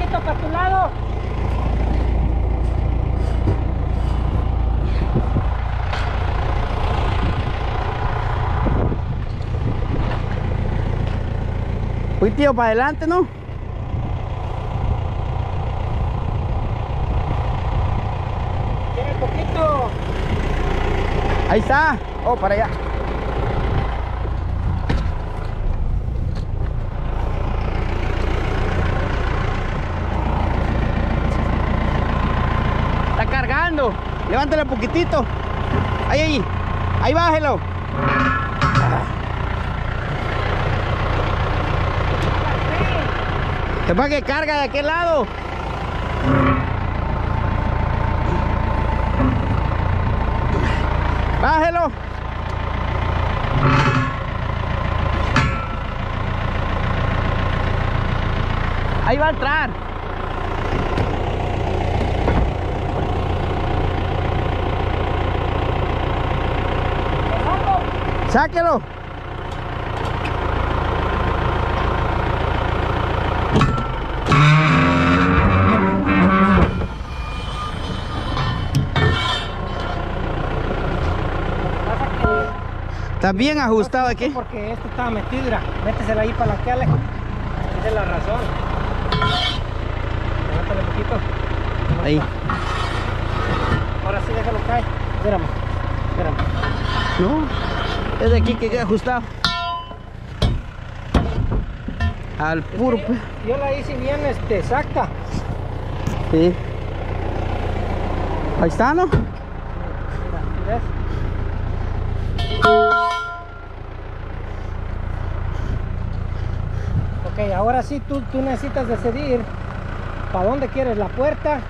poquito para tu lado. Uy, tío, para adelante, ¿no? Tiene poquito. Ahí está. Oh, para allá. Está cargando. Levántale un poquitito. Ahí, ahí. Ahí bájelo. Se va que carga de aquel lado. Bájelo. Ahí va a entrar. Sáquelo. Está bien ajustado aquí. Porque esto estaba metido, mira. Métesela ahí para laquearle. Esa es la razón. Levántale un poquito. Ahí. Ahora sí déjalo caer. Espérame. Espérame. No, es de aquí que queda ajustado. Al puro. Yo la hice bien exacta. Sí. Ahí está, ¿no? Mira, ¿ves? Ok, ahora sí tú necesitas decidir para dónde quieres la puerta.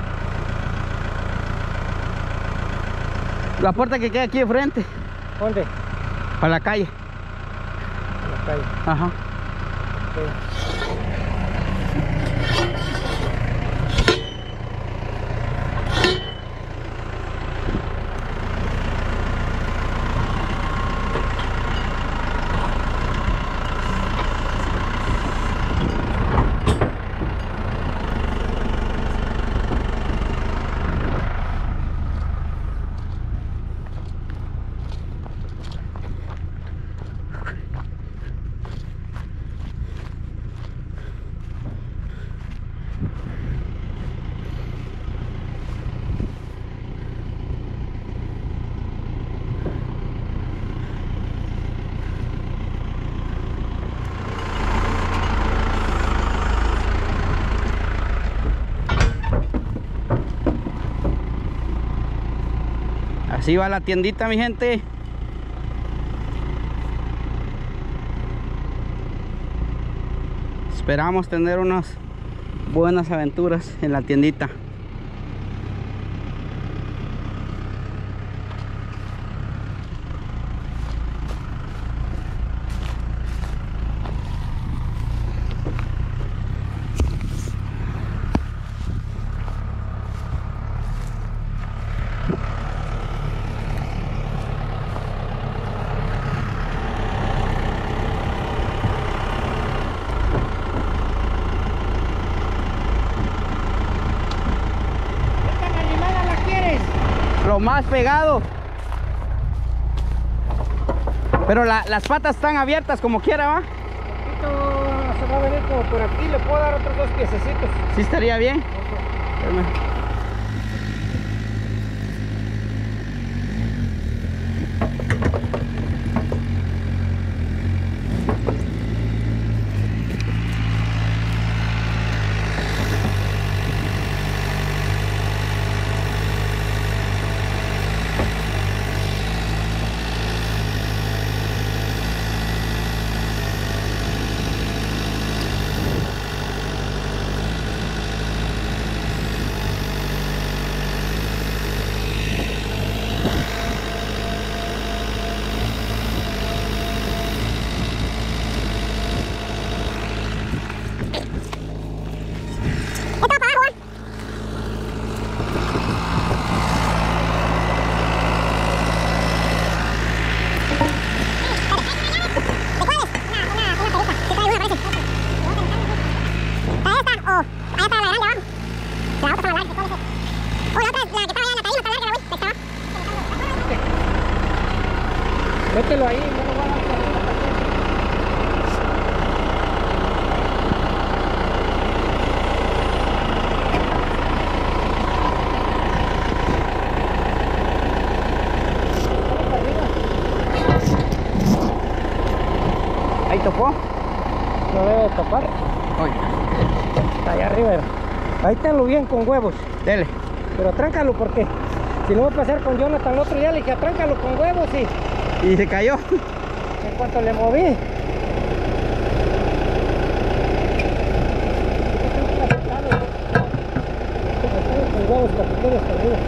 La puerta que queda aquí de frente. ¿Dónde? Para la calle. En la calle. Ajá. Ok. Así va la tiendita, mi gente. Esperamos tener unas buenas aventuras en la tiendita. Lo más pegado. Pero las patas están abiertas como quiera, ¿va? Poquito, se va a venir como por aquí. Le puedo dar otros 2 piececitos. Sí, estaría bien. Ahí está topó? No debe topar. Oye, Está allá arriba. Ahí tenlo bien con huevos. dele. Pero tráncalo porque si no va a pasar con Jonathan el otro día, le dije tráncalo con huevos Y se cayó. en cuanto le moví. Con huevos para que quede hasta arriba.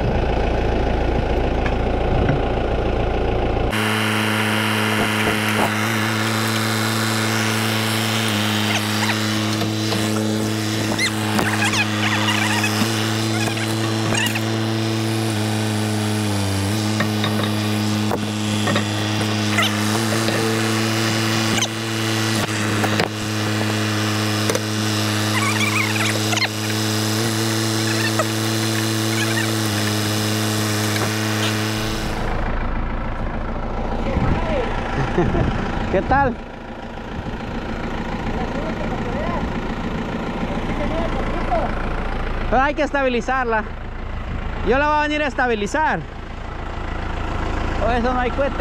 ¿Qué tal? Pero hay que estabilizarla. Yo la voy a venir a estabilizar. O eso no hay cohete.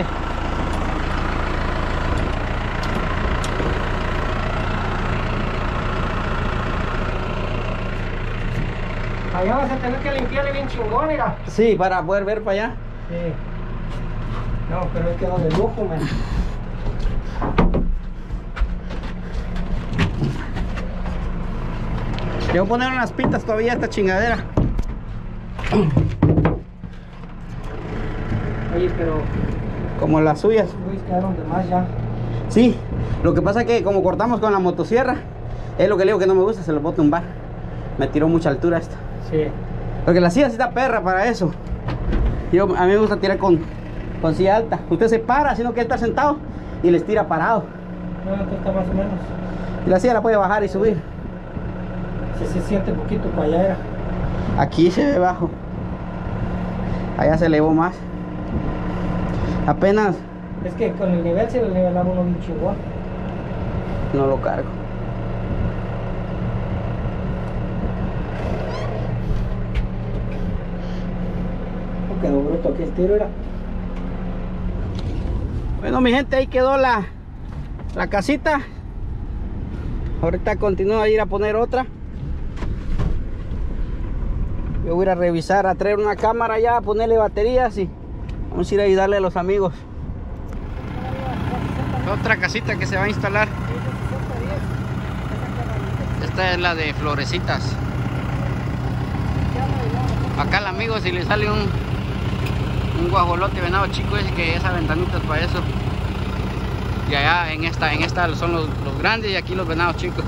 Allá vas a tener que limpiarle bien chingón, mira. Sí, para poder ver para allá. Sí. No, pero él quedó de lujo, man. Yo voy a poner unas pintas todavía a esta chingadera. Oye, pero Como las suyas. los güeyes quedaron de más ya. Sí, lo que pasa es que como cortamos con la motosierra, es lo que le digo que no me gusta, se lo puedo tumbar. Me tiró mucha altura esta. Sí. Porque la silla sí está perra para eso. A mí me gusta tirar con silla alta. Usted se para, sino que está sentado y les tira parado. No, entonces está más o menos. Y la silla la puede bajar y subir. Sí, se siente un poquito para allá. Era. Aquí se ve bajo. Allá se elevó más. Apenas Es que con el nivel se le nivelaba uno bien chingón. no lo cargo. No quedó bruto aquí el tiro, era. Bueno, mi gente, ahí quedó la casita. Ahorita continúo a ir a poner otra. Yo voy a ir a revisar, a traer una cámara ya, a ponerle baterías y vamos a ir a ayudarle a los amigos. Otra casita que se va a instalar. Esta es la de florecitas. Acá el amigo, si le sale un guajolote venado chico, es que esa ventanita es para eso. Y allá en esta son los grandes y aquí los venados chicos.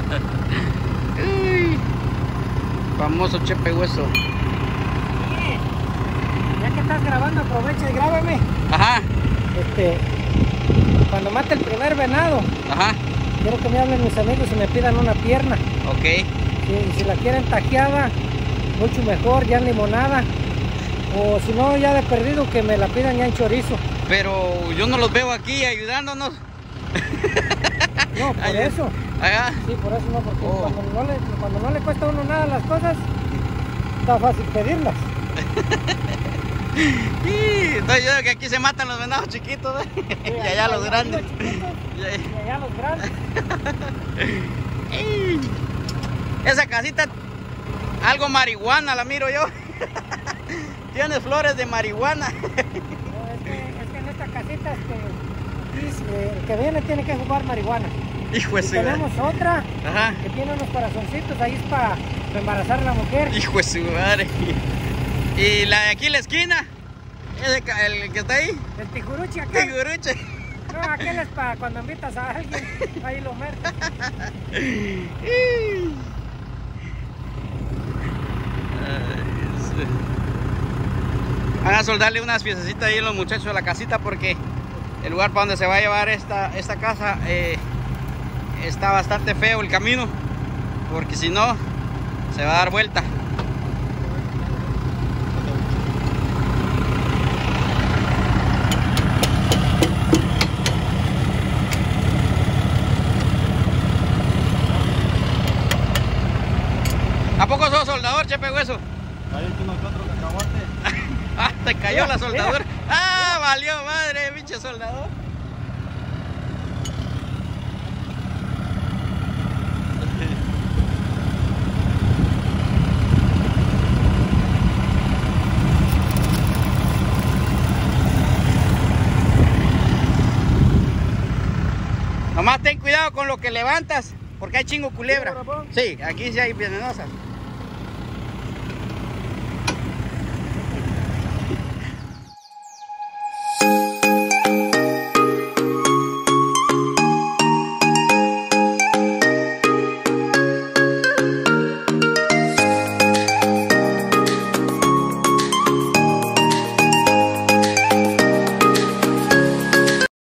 Famoso Chepe Hueso. Oye, ya que estás grabando, aprovecha y grábame. Ajá, Cuando mate el primer venado, ajá, quiero que me hablen mis amigos y me pidan una pierna. ok. Y si la quieren tajeada, mucho mejor, ya en limonada. O si no, ya de perdido, que me la pidan ya en chorizo. Pero yo no los veo aquí ayudándonos. No, por eso. Allá. Sí, por eso no, porque Oh. cuando no le cuesta a uno nada las cosas, está fácil pedirlas. Sí, entonces yo digo que aquí se matan los venados chiquitos, ¿eh? Sí, Y allá los grandes. chiquitos, y allá los grandes. Esa casita, algo marihuana la miro yo. Tiene flores de marihuana. No, es que en esta casita el que viene tiene que jugar marihuana. Hijo de Y su tenemos otra Ajá. que tiene unos corazoncitos, ahí es para embarazar a la mujer. Hijo de su madre. Y la de aquí en la esquina, el que está ahí, El tijuruchi acá. Tiguruche. No, aquel es para cuando invitas a alguien, ahí lo metes. Van a soldarle unas piececitas ahí a los muchachos de la casita porque el lugar para donde se va a llevar esta casa está bastante feo el camino, porque si no se va a dar vuelta. ¿A poco sos soldador, Chepe Hueso? Ahí unos 4 cacahuates. Ah, te cayó la soldadura. mira. Ah, valió madre, pinche soldador. Nomás ten cuidado con lo que levantas, porque hay chingo culebra. Sí, aquí sí hay venenosas.